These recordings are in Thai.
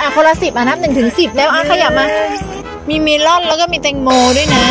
คนละ10นับ1 ถึง 10แล้วขยับมามีเมลอนแล้วก็มีแตงโมด้วยนะ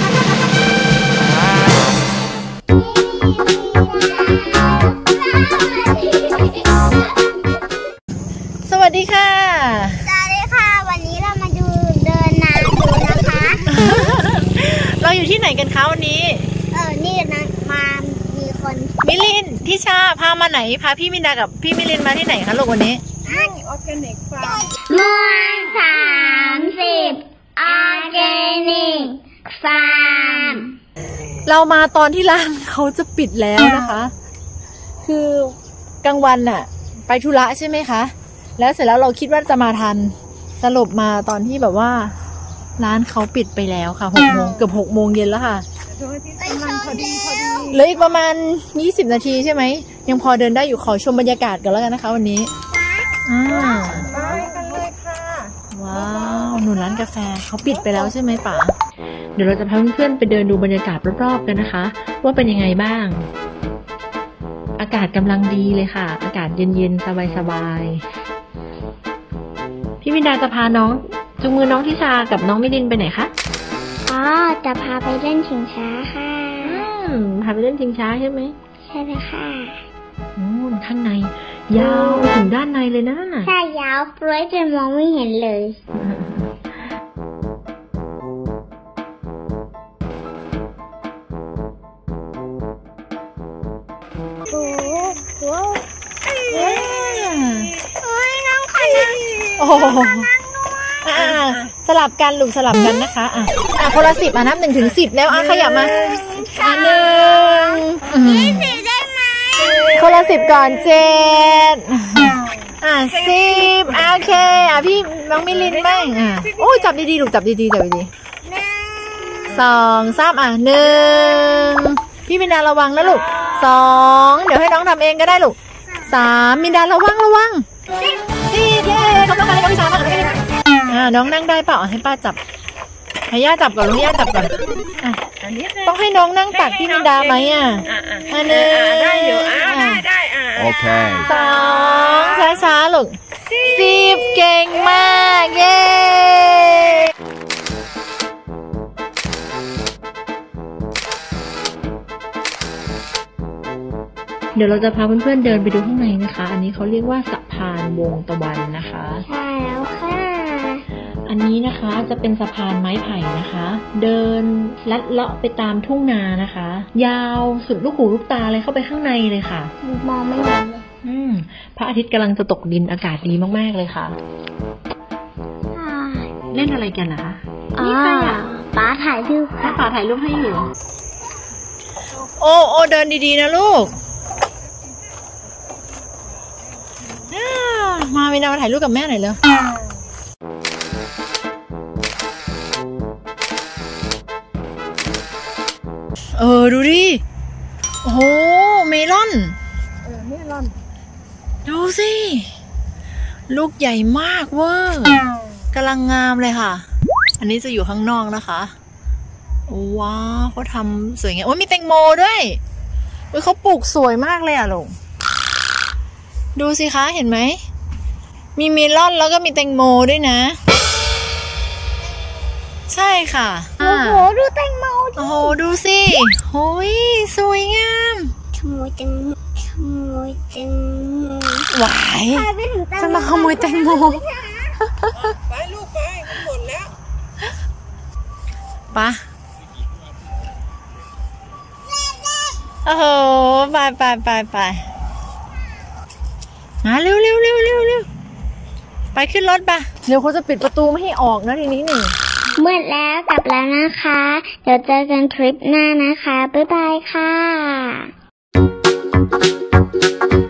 สวัสดีค่ะสวัสดีค่ะวันนี้เรามาดูเดินน้ำดูนะคะเราอยู่ที่ไหนกันคะวันนี้นี่นะมามีคนมิลินทิชาพามาไหนพาพี่มินดากับพี่มิลินมาที่ไหนคะลูกวันนี้ออร์แกนิกฟาร์มม่วง30ออร์แกนิกฟาร์มเรามาตอนที่ร้านเขาจะปิดแล้วนะคะ คือกลางวันน่ะไปธุระใช่ไหมคะแล้วเสร็จแล้วเราคิดว่าจะมาทันสรุปมาตอนที่แบบว่าร้านเขาปิดไปแล้วค่ะ6 โมงเกือบ6 โมงเย็นแล้วค่ะเหลืออีกประมาณ20 นาทีใช่ไหมยังพอเดินได้อยู่ขอชมบรรยากาศกันแล้วกันนะคะวันนี้ไปกันเลยค่ะว้าวหนูร้านกาแฟเขาปิดไปแล้วใช่ไหมป๋าเดี๋ยวเราจะพาเพื่อนๆไปเดินดูบรรยากาศรอบๆกันนะคะว่าเป็นยังไงบ้างอากาศกำลังดีเลยค่ะอากาศเย็นๆสบายๆพี่มินดาจะพาน้องจูงมือน้องทิชากับน้องมิลินไปไหนคะจะพาไปเล่นชิงช้าค่ะพาไปเล่นชิงช้าใช่ไหมใช่เลยค่ะข้างในยาวถึงด้านในเลยนะใช่ยาวปล่อยจนมองไม่เห็นเลยโอ้โหน้องขอนั่งโอ้สลับกันลูกสลับกันนะคะคนละ10นับ1 ถึง 10แล้วขยับมา1 20ได้ไหมคนละ10ก่อน7 10โอเคพี่น้องมิลินบ้างโอ้จับดีๆลูกจับดีๆจับดีๆ2 31พี่มินดาระวังนะลูก2เดี๋ยวให้น้องทำเองก็ได้ลูก3มินดาระวัง4เย้เขาต้องการให้น้องพิชาบ้างน้องนั่งได้เปล่าให้ป้าจับให้ย่าจับก่อนลูกย่าจับก่อนต้องให้น้องนั่งตักพี่มินดาไหม1 ได้อยู่ได้โอเค2ช้าๆลูก10เก่งมากเย้เดี๋ยวเราจะพาเพื่อนๆเดินไปดูข้างในนะคะอันนี้เขาเรียกว่าสะพานวงตะวันนะคะใช่แล้วค่ะอันนี้นะคะจะเป็นสะพานไม้ไผ่นะคะเดินลัดเลาะไปตามทุ่งนานะคะยาวสุดลูกหูลูกตาเลยเข้าไปข้างในเลยค่ะมองไม่เห็นเลยพระอาทิตย์กำลังจะตกดินอากาศดีมากๆเลยค่ะเล่นอะไรกันนะคะนี่ใครป้าถ่ายรูปป้าถ่ายรูปให้อยู่โอ้เดินดีๆนะลูกมาวินามาถ่ายรูปกับแม่หน่อยเลยดูดิโอ้โหเมลอนดูสิลูกใหญ่มากเวอร์กำลังงามเลยค่ะอันนี้จะอยู่ข้างนอกนะคะว้าวเขาทำสวยงามโอ้ยมีแตงโมด้วยเขาปลูกสวยมากเลยอ่ะลุงดูสิคะเห็นไหมมีเมลอนแล้วก็มีแตงโมด้วยนะใช่ค่ะโอ้โหดูแตงโมโอ้โหดูสิโอ้ยสวยงามขโมยแตงโมหวายจะมาขโมยแตงโมไปลูกไปหมดแล้วปะโอ้โหไปเร็วไปขึ้นรถปะเดี๋ยวเขาจะปิดประตูไม่ให้ออกนะทีนี้มืดแล้วกลับแล้วนะคะเดี๋ยวเจอกันทริปหน้านะคะบ๊ายบายค่ะ